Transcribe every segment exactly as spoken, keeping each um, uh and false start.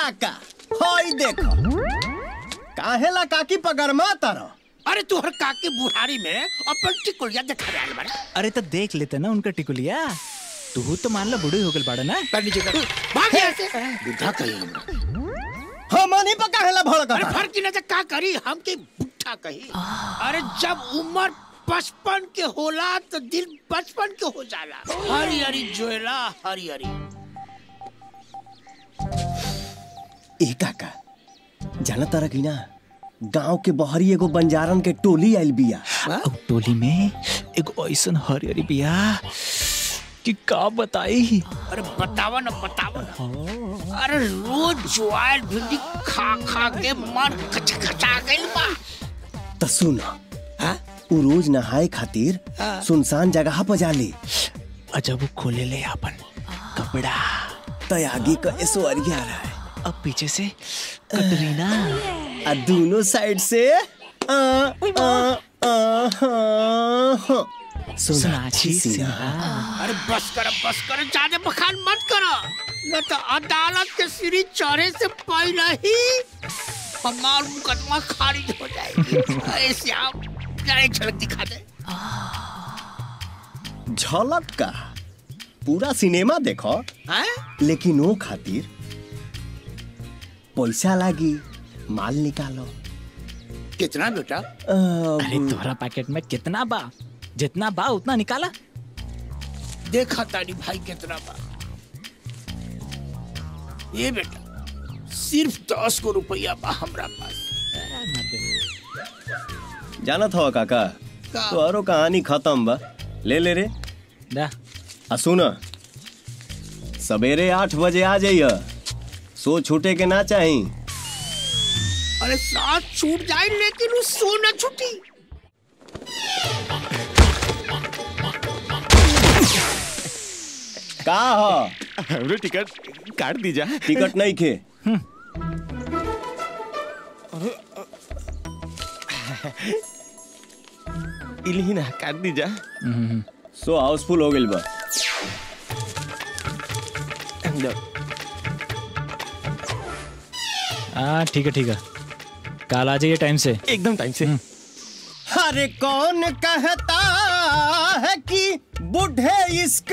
काका होई देखो काहेला काकी पगरमा तारो। अरे तू हर काकी बुढ़ारी में अपन टिकुलिया दिखा रहा है बड़ा। अरे तो देख लेते ना उनका टिकुलिया। तू तो मान लो बुढ़ी हो गई बाड़ा ना। कर नीचे कर भाग यहाँ से बुढ़ा कहीं हम नहीं पका है ला भड़का। अरे फर्क की नजर का करी हम के बुढ़ा कहीं। अरे जब उम्र पचपन के होला तो दिल बचपन के हो जाला। हरी हरी जोएला हरी हरी। ए काका जाना तारा की ना गांव के बहरी एगो बंजारन के टोली आइल बिया। टोली में एगो ऐसन हरी हरी बिया कि का बताई। अरे बतावा ना बतावा ना। अरे रोज ज्वार भिंडी खा खा के मन खचखचा गइल बा। तो सुन वो रोज नहाए खातिर सुनसान जगह पर जाले। जब वो खोले ले अपन कपड़ा तो आगे का ऐश्वर्या रहा है। अब पीछे से कटरीना आ दोनों साइड से आ, आ, आ, सोनाक्षी सिन्हा। अरे बस करो बस करो ज्यादा बखान मत करो न तो अदालत के सीढ़ी चढ़े से पहले ही हमारा मुकदमा खारिज हो जाएगी। ऐसे आप एक झलक दिखा दे। झलक का पूरा सिनेमा देखो है? लेकिन वो खातिर पैसा लागी माल निकालो। कितना बेटा? अरे तोहरा पैकेट में कितना बा? जितना बा उतना निकाला। देखा तारी भाई कितना बा। ये बेटा सिर्फ दस को रुपया बा हमरा पास। जाना था काका तो आरो कहानी खत्म बा। ले ले रे दा। आ सुन सवेरे आठ बजे आ जाइए। सो छूटे के ना चाही। अरे साथ छूट जाए लेकिन उस सो न छूटी। का हो हमरे टिकट काट दीजा। टिकट नहीं खे। इल्ही ना काट दीजा। सो हाउसफुल हो गइल बा। हाँ ठीक है ठीक है कल आ जाइए टाइम से। एकदम टाइम से। अरे कौन कहता है कि बूढ़े इश्क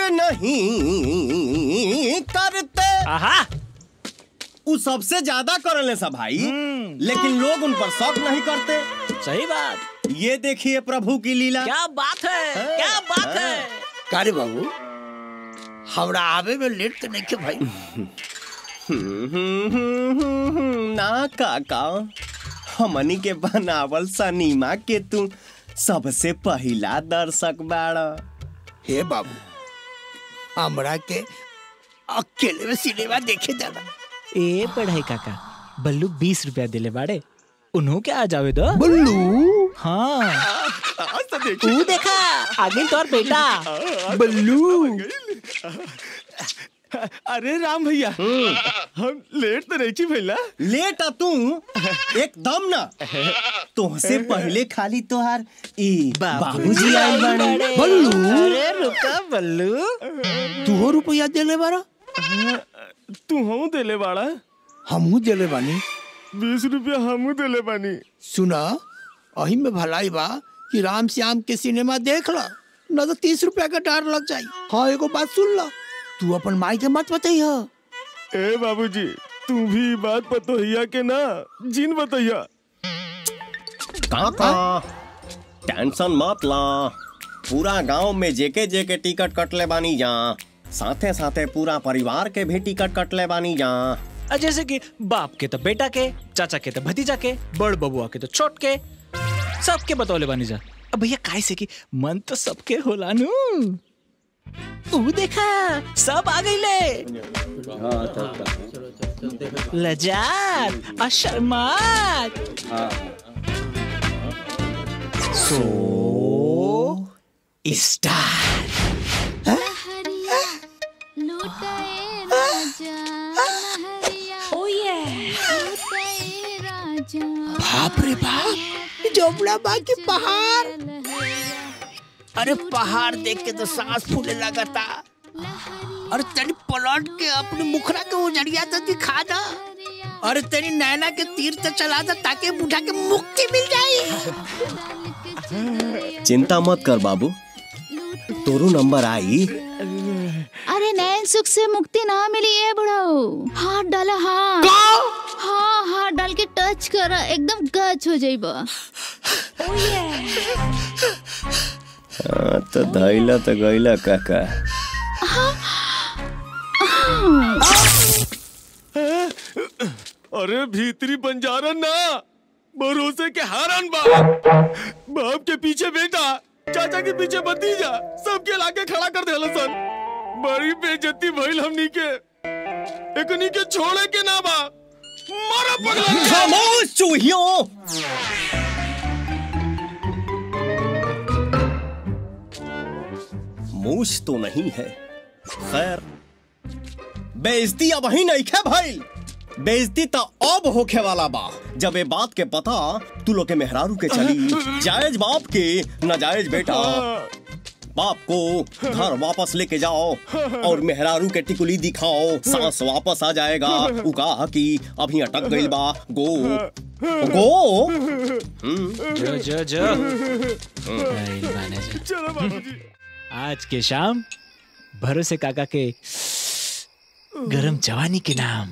नहीं करते। आहा वो सबसे ज्यादा करले सब भाई। लेकिन लोग उन पर शौक नहीं करते। सही बात। ये देखिए प्रभु की लीला। क्या बात है है? क्या बात है। कारे बाबू हमरा आवे में लेट तो नहीं के भाई। ना काका हमनी के बनावल सनीमा के तू सबसे पहला दर्शक बाड़ा। हे बाबू हमरा के अकेले में सिनेमा देखे जाना। ए पढ़ाई काका बल्लू बीस रुपया दिले बाड़े। उन्हों क्या आ जावे दो। बल्लू हाँ तू देखा आगे तो और बेटा बल्लू। अरे राम भैया हम लेट तो नहीं छी भैया। लेट आ तू एकदम ना। तुमसे पहले खाली तोहार ई बाबूजी आए बाड़े। बल्लू अरे रुका बल्लू तू रुपया देले बारा। तू हम देले बाड़ा। हमहू देले बानी। बीस रुपया हमू देले बानी। सुना अही में भलाई बा कि राम श्याम के सिनेमा देख ला न तो तीस रुपया का डर लग जाये। हाँ एगो बात सुन ला तू अपन माई के मत बताइया। ए बाबूजी तू भी बात बतोहिया के ना जिन बतैया। काका टेंशन मत ला। पूरा गांव में जेके जेके टिकट कटले बानी जा। साथे साथे पूरा परिवार के भी टिकट कटले बानी जा। जैसे कि बाप के तो बेटा के, चाचा के तो भतीजा के, बड़ बबुआ के तो छोट के, सबके बतौले बानी जा। अब भैया काहे से कि मन तो सबके होला नु। तू देखा सब आ गई ले। लजात अशर्मात सो स्टार। बाप रे बाप जोबड़ा बा की पहाड़। अरे पहाड़ देख के तो सांस फूले लगता। और तनी पलट के अपने मुखरा के उजड़िया तो दिखा दा। अरे तेरी नैना के तीर से चला दे ताकि बूढ़ा के मुक्ति मिल जाए। चिंता मत कर बाबू, तोरू नंबर आई। अरे नैन सुख से मुक्ति ना मिली है बुढ़ाओ। हाथ डाला, हाथ हाँ हाथ डाल के टच करा, एकदम गच हो जाइबा। हाँ तो धैला तो गैला काका। अरे भीतरी बंजारा ना, भरोसे के हारन बाप। बाप के पीछे बेटा, चाचा के पीछे भतीजा, सबके लाके खड़ा कर दे सन। बड़ी बेइज्जती भइल हमनी के। एकनी के छोड़े के ना बा, मारा पगला। खामोश चूहियों। मूछ तो नहीं है, खैर बेइज्जती अब ही नहीं खे भाई। बेइज्जती तो अब होखे वाला बा जब ये बात के पता तू लोग के मेहरारू के चली। जायज बाप के नाजायज बेटा, बाप को घर वापस लेके जाओ और मेहरारू के टिकुली दिखाओ, सांस वापस आ जाएगा। उका कि अभी अटक गई बा, गो गो। जो जो जो चलो बाबूजी। आज के शाम भरोसे काका के गरम जवानी के नाम।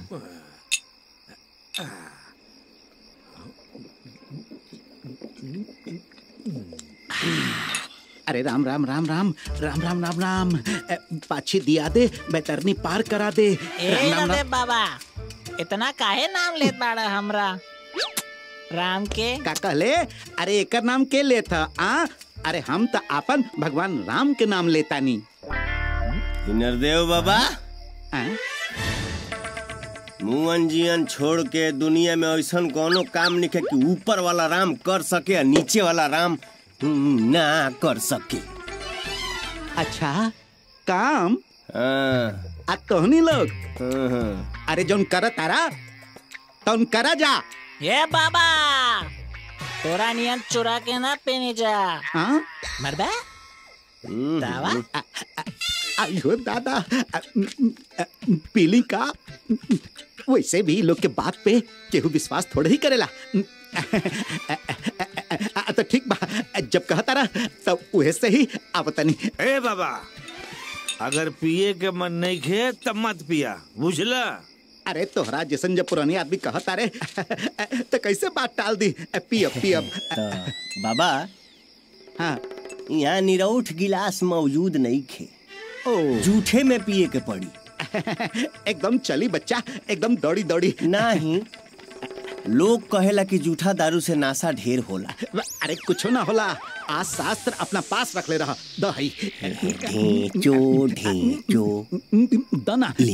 अरे राम राम राम राम राम राम राम राम पाछी दिया दे, बैतरनी पार करा दे। ए रे बाबा, इतना काहे नाम लेत बाड़ा हमरा राम के? का कहले? अरे एकर नाम के लेता आ? अरे हम तो अपन भगवान राम के नाम लेता नी। नरदेव बाबा, मुअन जियन छोड़ के दुनिया में ऐसा कोनो काम नहीं है कि ऊपर वाला राम कर सके और नीचे वाला राम ना कर सके। अच्छा काम आ तोहनी लोग? अरे जोन कर तारा तौन करा जा। ये बाबा, तोरा नियन चुरा के ना पीने जा। हाँ मरदा दावा। अयो दादा, पीली का? वैसे भी लोग के बात पे केहू विश्वास थोड़े ही करेला। तो ठीक बा, जब कहता रहा तब वैसे से ही आवतनी। ए बाबा, अगर पिए के मन नहीं खे तब मत पिया, बुझला? अरे तोहरा जैसन जब पुरानी आदमी कहता रे तो कैसे बात टाल दी? पियब पियब। बाबा हाँ, यहाँ निरौठ गिलास मौजूद नहीं खे, जूठे में पिए के पड़ी। एकदम चली बच्चा, एकदम दौड़ी दौड़ी। नहीं, लोग कहेला कि जूठा दारू से नासा ढेर होला। अरे कुछ ना होला, आज शास्त्र अपना पास रख ले रहा। दही ढेंचो ढेंचो दना ले।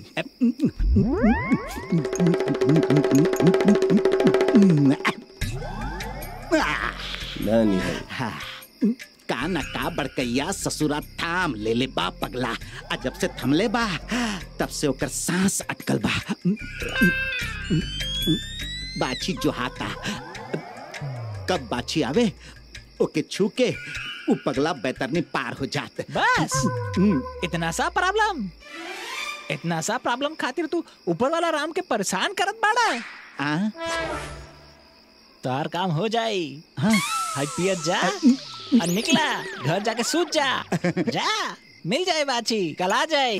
नहीं है। हाँ, का न का बड़कैया ससुरा थाम ले ले बा पगला। आ जब से थमले बा तब से ओकर सांस अटकल बा। बाछी जो हाथा, कब बाछी आवे ओके छू के वो पगला बैतरनी पार हो जाते। बस इतना सा प्रॉब्लम, इतना सा प्रॉब्लम खातिर तू ऊपर वाला राम के परेशान करत बाड़ा। हाँ? तार काम हो जाई। हाँ? हाय पियत जा और निकला, घर जाके सूत जा। जा, मिल जाए बाची, कल आ जाए।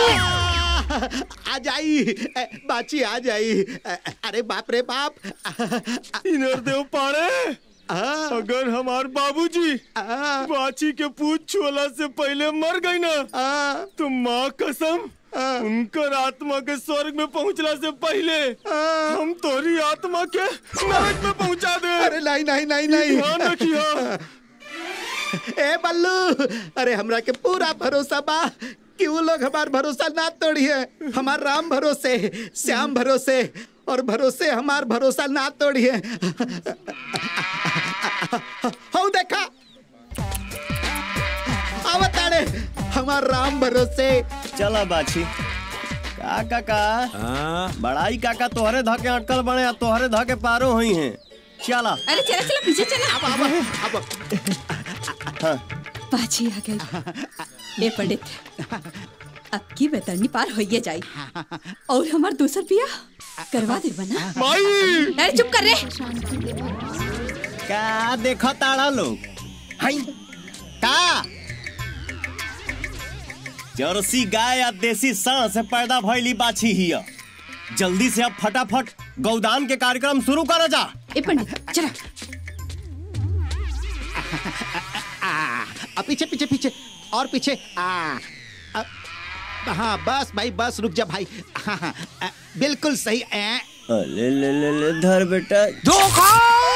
आ जाई बाची, आ जाई। अरे बाप रे बाप। नरदेव पाड़े, अगर हमार बाबूजी बाची के पूछ छुअला से पहले मर गई ना तो माँ कसम उनकर आत्मा के स्वर्ग में पहुंचला से पहले हम तोरी आत्मा के नरक में पहुंचा दे। अरे नहीं नहीं नहीं नहीं। ध्यान रखिए। ए बल्लू, अरे हमरा के पूरा भरोसा बा कि वो लोग हमार भरोसा ना तोड़िए। हमार राम भरोसे, श्याम भरोसे और भरोसे हमार भरोसा ना तोड़िए। हो देखा आवताड़े हमार राम भरोसे। चला बाछी। का काका, बड़ाई काका तोहरे धके अटकल बने, तोहरे धके पारो हुई हैं। चला। अरे चला चला पीछे चला। अब अब अब हाँ। बाजी आ गई। ले पंडित, अब की बैतरनी पार होइए जाई और हमार दूसर पिया करवा दे बना। माई अरे चुप कर रे। क्या देखो ताड़ा लोग हाय का जर्सी गाय या देसी सांड से पैदा भइली बाछी हिया। जल्दी से अब फटाफट गौदान के कार्यक्रम शुरू करो जा। ए पंडित चला। आ, पीछे पीछे पीछे और पीछे। आ, आ, हाँ बस भाई बस रुक जा भाई। हाँ हाँ आ, बिल्कुल सही। ए, ले ले ले ले धर बेटा। धोखा।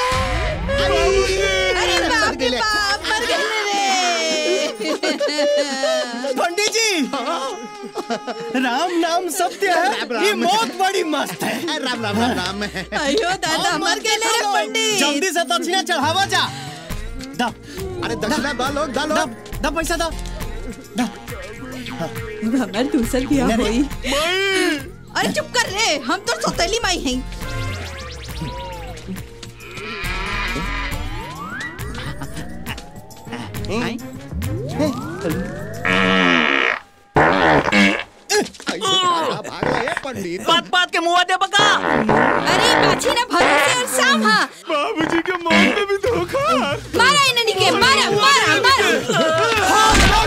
अरे बाप रे बाप मर गए रे। पंडित जी राम नाम सत्य है। ये मौत बड़ी मस्त है। राम राम राम राम है। अयो दादा मर गए रे पंडित। जल्दी से दक्षिणा चढ़ावा जा। दा अरे दक्षिणा दो लोग दो दा लोग। दा पैसा दा दा। हमार दूसर बियाह होई। अरे चुप कर रे हम तो सौतेली माई हैं। पंडित बात बात के मुंह दे बका। अरे बाछी ना भरोसे और शाम हाँ। बाबूजी के मौत में भी धोखा। मारा इन्हें के मारा मारा मारा।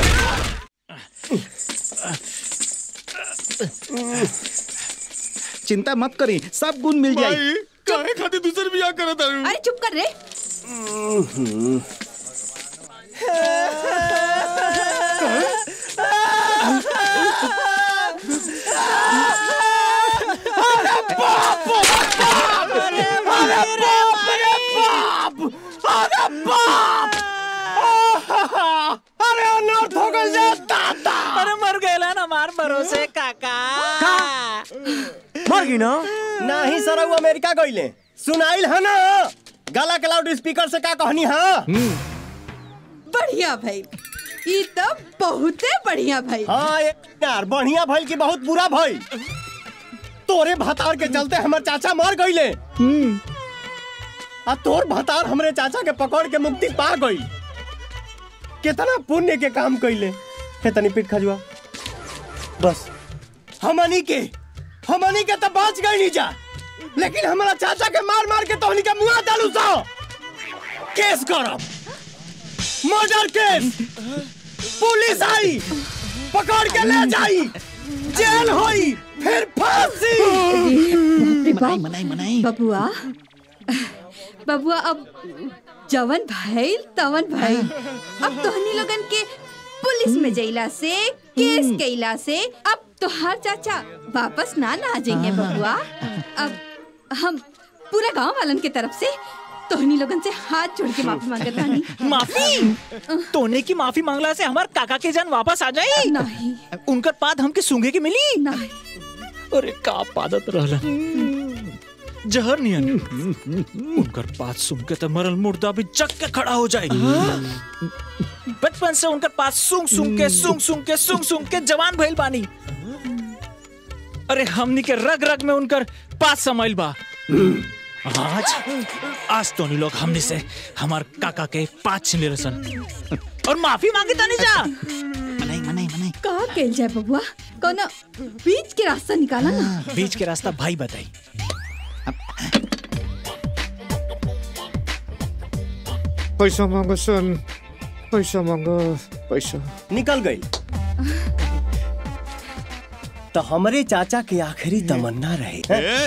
चिंता मत करी सब गुण मिल जाए। माई काहे खातिर दूसर बियाह करत हूँ। अरे चुप कर रे। अरे अनर्थ हो गइल जा दादा। अरे मर गए ना मार भरोसे काका। मर गई ना नहीं सर वो अमेरिका गइले। सुनाइल है ना गला के लाउड स्पीकर से का कहनी है। बढ़िया भाई ये तो बहुते बढ़िया भाई। हाँ यार बढ़िया भाई की बहुत बुरा भाई। तोरे भतार के चलते हमर चाचा मर गइले। आ तोर भतार हमरे चाचा के पकड़ के मुक्ति पा गई। कितना पुण्य के काम कइले। हे तनी पीठ खजुआ बस। हमनी के हमनी के तो बच गई नहीं जा। लेकिन हमारा चाचा के मार मार के तोहनी के मुंह डालू सो केस करब। मर्डर केस। पुलिस आई पकड़ के ले जाई जेल होई फिर फांसी। मनाई मनाई मनाई बबुआ बबुआ अब जवन भाई तवन भाई। अब तोहनी लोगन के पुलिस में जइला से केस कैला से अब तोहार चाचा वापस ना ना जाइए बबुआ। अब हम पूरा गांव वालन के तरफ से तोहनी लोगन से हाथ जोड़ के माफी मांगत बानी। माफी? तोने की माफी मांगला से हमार काका के जान वापस आ जाई? नहीं। उनकर पाद हमके सूंघे के मिली? नहीं। अरे का पादत रहलन जहर नियन। उनकर पाद सूंघ के तो मरल मुर्दा भी जग के खड़ा हो जाए। बचपन से उनकर पाद सूंघ सूंघ के सूंघ सूंघ के सूंघ सूंघ के जवान भइल बानी। अरे हमनी के रग रग में उनकर पाद समाइल बा। आज आज तो नहीं लोग हमने से हमार काका के पाँच छिले रसन और माफी मांगे तानी जा। मनाई मनाई मनाई का केल जाए बबुआ कोनो बीच के रास्ता निकाला ना। बीच के रास्ता भाई बताई। पैसा मांगो सन पैसा मांगो पैसा। निकल गई। तो हमारे चाचा के आखिरी तमन्ना रहे।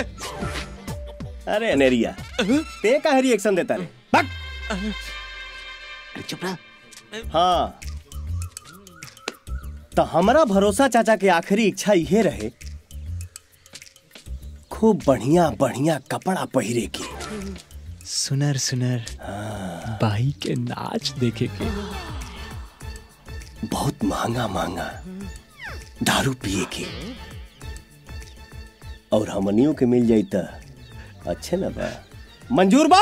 अरे अनेरिया ते का रिएक्शन देता रे बक। चुप रहा। हाँ तो हमारा भरोसा चाचा के आखिरी इच्छा ये रहे खूब बढ़िया बढ़िया कपड़ा पहिरे के सुनर सुनर बाई के नाच देखे के बहुत महंगा महंगा दारू पिए के और हमनियों के मिल जाई त अच्छे न बा। मंजूर बा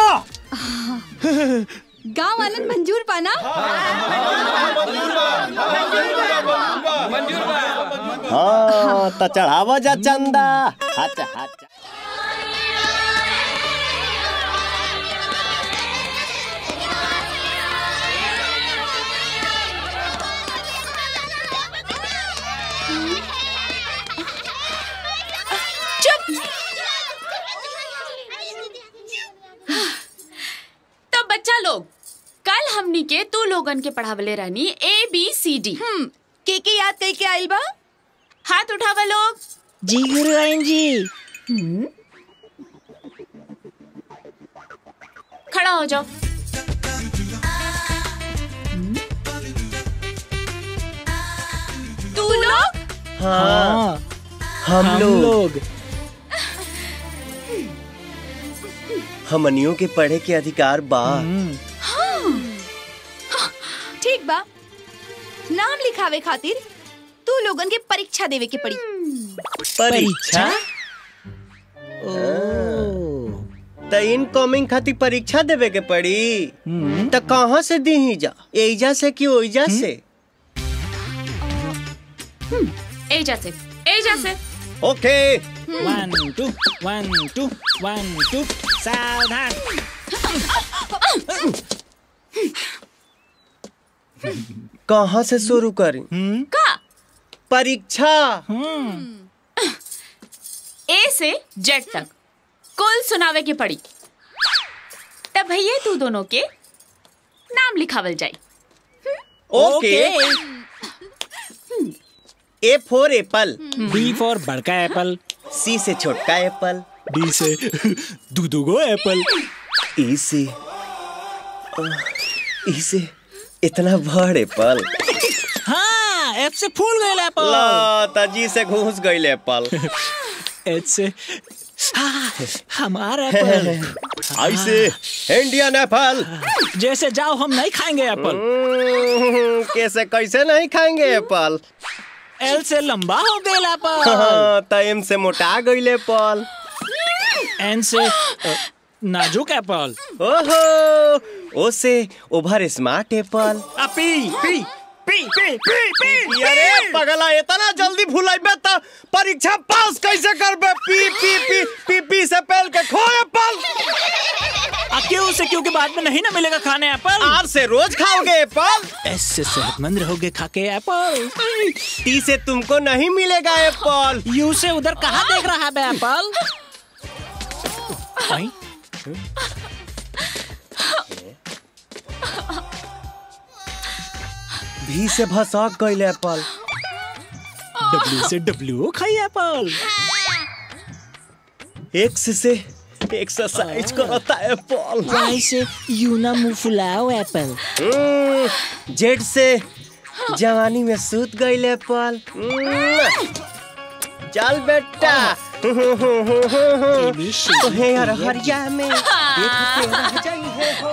गांव वालन मंजूर पाना। हाँ तो चढ़ावा जा चंदा। हाथ हाथ कल हमनी के तू लोगन के पढ़ावले रहनी ए बी सी डी। हम्म के के याद कई के आइल बा? हाथ उठावा लोग। जी गुरुआइन जी। खड़ा हो जाओ। तू लोग? हाँ, हम हम लोग लोग हमनियों के पढ़े के अधिकार बा। ठीक बा। नाम लिखावे खातिर तू लोगन के परीक्षा देवे के पड़ी। परीक्षा? त इनकमिंग खातिर परीक्षा देवे के पड़ी। त कहाँ से दी जा? एजा से कि ओइजा से? एजा से। एजा से। Okay. One two one two one two सावधान। कहाँ से शुरू करें? का? परीक्षा। ए से जेड तक कुल सुनावे के पड़ी। तब भैया तू दोनों के नाम लिखावल जाए। Okay. A for apple. B for बड़का एप्पल। सी से छोटका एप्पल। डी से दूधुगो एप्पल। ई से ई से इतना बड़ एप्पल। हाँ, एफ से फूल गए एप्पल। ला ताजी से घुस गई एप्पल। एच से हाँ, हमारा एप्पल। आई से इंडियन एप्पल। जैसे जाओ हम नहीं खाएंगे एप्पल। कैसे कैसे नहीं खाएंगे एप्पल? एल से लंबा हो गया एप्पल। हाँ, त एम से मोटा गई एप्पल। एन से नाजुक एप्पल। ओहो, ओ से over smart apple. P P P P P P. अरे पगला, इतना जल्दी भुलाइबे त परीक्षा पास कैसे करबे? पी पी पी पी पी से पहल के खो एप्पल। आ क्यों से क्यों के बाद में नहीं ना मिलेगा खाने एप्पल। आर से रोज खाओगे एप्पल। एस से सेहतमंद रहोगे खा के एप्पल। टी से तुमको नहीं मिलेगा एप्पल। यू से उधर कहाँ देख रहा है एप्पल? भी से भसक गई एप्पल। डब्ल्यू से डब्ल्यू खाई एप्पल। एक्स से एक्सरसाइज करता एप्पल। वाई से यूना मुंह फुलाओ एप्पल। जेड से जवानी में सूत गई एप्पल। चल बेटा। तोहे यार हरिया में एक रह जाइए हो।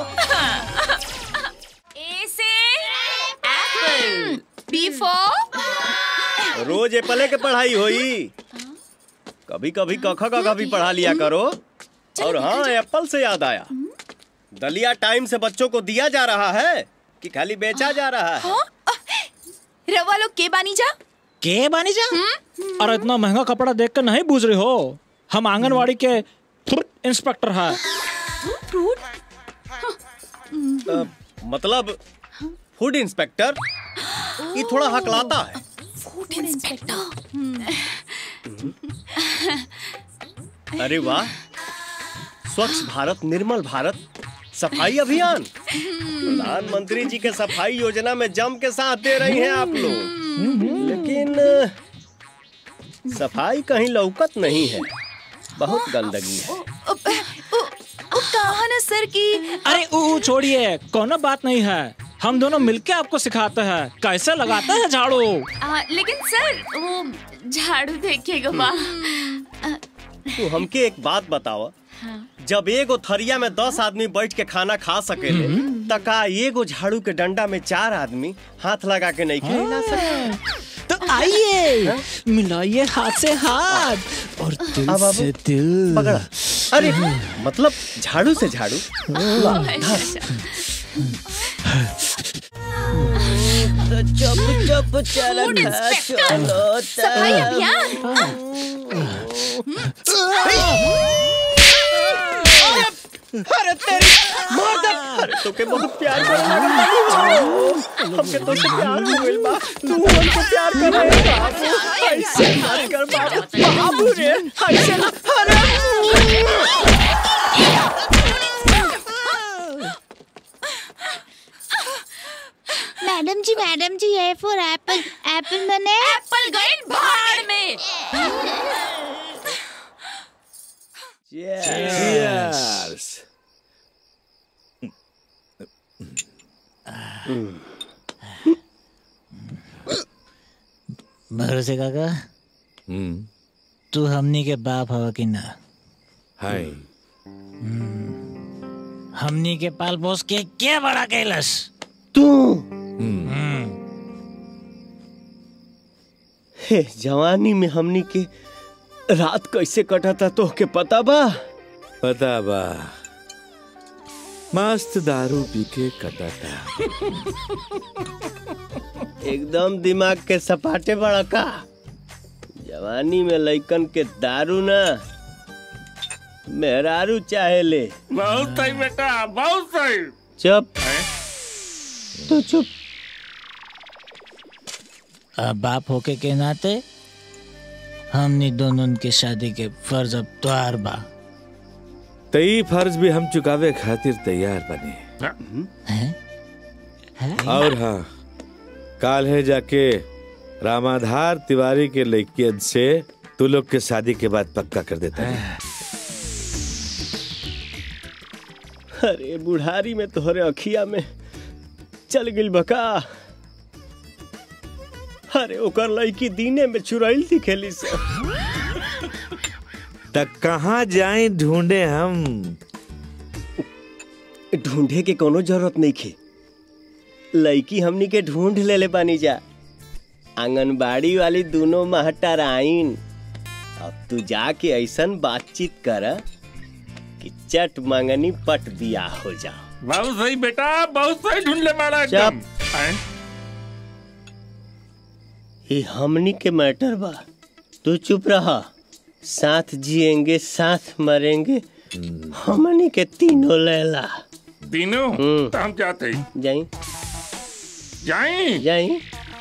ए से एप्पल। B for? रोज एप्पल के पढ़ाई होई। कभी कभी कखा का भी पढ़ा लिया करो। और हाँ, एप्पल से याद आया, दलिया टाइम से बच्चों को दिया जा रहा है कि खाली बेचा जा रहा है? रवा लोग के बानी जा? के बानी जा? और इतना महंगा कपड़ा देख कर नहीं बूझ रहे हो? हम आंगनवाड़ी के इंस्पेक्टर हैं। आ, मतलब फूड इंस्पेक्टर? ये थोड़ा हकलाता है। Food inspector. अरे वाह, स्वच्छ भारत निर्मल भारत सफाई अभियान। प्रधानमंत्री जी के सफाई योजना में जम के साथ दे रही हैं आप लोग। लेकिन सफाई कहीं लौकत नहीं है, बहुत गंदगी है। कहा ना सर की। अरे ऊ छोड़िए, कोनो बात नहीं है। हम दोनों मिलके आपको सिखाते हैं कैसे लगाते हैं झाड़ू। लेकिन सर वो झाड़ू देखेगा बा। तो हमके एक बात बताओ, जब एगो थरिया में दस आदमी बैठ के खाना खा सकेले, त का एगो झाड़ू के डंडा में चार आदमी हाथ लगा के नहीं खिला सकते? तो आइए मिलाइए हाथ से हाथ और दिल अब से दिल। पकड़ा। अरे मतलब झाड़ू से झाड़ू। चुप चुप चल सफाई अभियान। अरे तेरी मदद। अरे तो के बहुत प्यार कर हमके तो से प्यार हो गइल बा। तू हमको प्यार कर रे बाबू। ऐसे मत कर बाबू। बाबू रे ऐसे ना। अरे एप्पल मने एप्पल गए भाड़ में। Cheers. भरोसे काका हम्म तू हमनी के बाप हवा कि ना? हाय हमनी के पाल पोस के क्या बड़ा कैलस तू हम्म हे जवानी में हमनी के रात कैसे कटा था तो के पता बा? पता बा, मस्त दारू पी के कटा था। एकदम दिमाग के सपाटे बड़ा का। जवानी में लइकन के दारू ना मेहरारू चाहे ले। बहुत सही बेटा, बहुत सही। चुप तो चुप। अब बाप होके के नाते हमनी दोनों के शादी के फर्ज अब त्वार बा। तई फर्ज भी हम चुकावे खातिर तैयार बने। और हाँ, काल है जाके रामाधार तिवारी के लड़कियन से तू लोग के शादी के बाद पक्का कर देता है। अरे बुढ़ारी में तोहरे अखिया में चल गिल बका। अरे ओकर लड़की दीने में चुराइल थी खेली से। तक कहाँ जाए ढूंढे हम? ढूंढे के कोनो जरूरत नहीं खे। लड़की हमनी के ढूंढ ले ले पानी जा। आंगनबाड़ी वाली दोनों महटराइन। अब तू जाके ऐसन बातचीत कर कि चट मंगनी पट बिया हो जा। बहुत सही बेटा, बहुत सही ढूंढ ले मारा एकदम। ये हमनी के मैटर बा, तू चुप रहा। साथ जिएंगे साथ मरेंगे, हमनी के तीनों लैला। तीनों? तो हम जाते ही जाई जाई जाई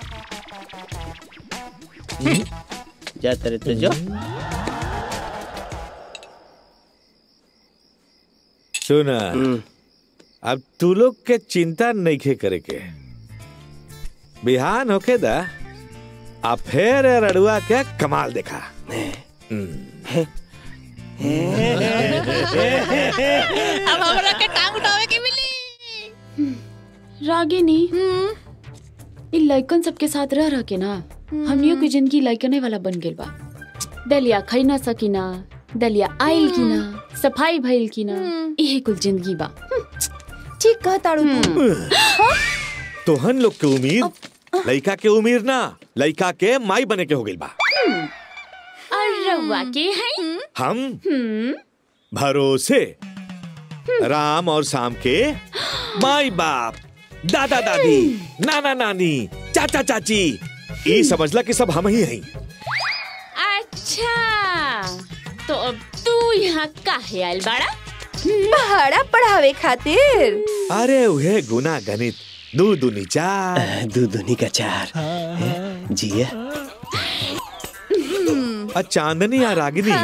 जाते रहे तो जो। सुना, अब तू लोग के चिंता नहीं खे करे के। बिहान होके दा आ फेर रड़ुआ के कमाल देखा। अब हमरा के टांग उठावे के मिली। रागिनी, इ लइकन सबके साथ रह रह के ना हमनियों की जिंदगी लइकने वाला बन गेल बा। दलिया खाई ना सकीना, दलिया आइल की ना, सफाई भइल की ना, यही कुल जिंदगी बा। ठीक कहा ताड़ू तू। तोहन लोग के उम्मीद लइका के उम्मीद ना, लइका के माई बने के हो गइल बा। और रउआ के हैं? हम भरोसे राम और शाम के माई बाप, दादा दादी, नाना नानी, चाचा चाची, ये समझला कि सब हम ही हैं। अच्छा, तो अब तू यहाँ काहे आइल बाड़ा? पहाड़ा पढ़ावे खातिर। अरे उहे गुना गणित दू दूनी चार। दू दूनी का चार जिया। आ चांदनी या रागिनी,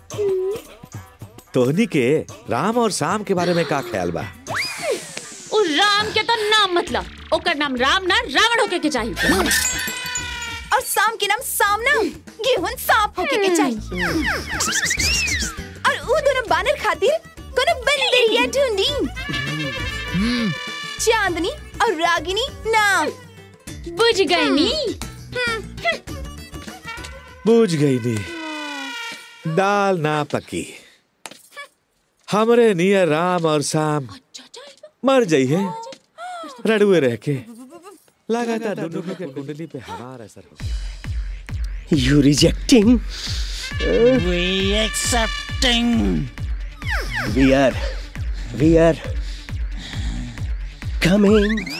तोहनी के राम और शाम के बारे में का ख्याल बा? उ राम के तो नाम मतलब, ओकर नाम राम ना रावण होके के चाहिए। और शाम के नाम सामना गेहूं सांप होके के चाहिए। और उ दोनों बानर खातिर कोनो बंदरिया ढूंढी। चांदनी और रागिनी नाम बुझ गई नी। बुझ गई नी, दाल ना पकी। हमरे नियर राम और शाम मर जाई है रड़ुए रह के। लगातार दोनों के कुंडली पे हमारा असर हो गया। You rejecting? We accepting. We are, we are coming.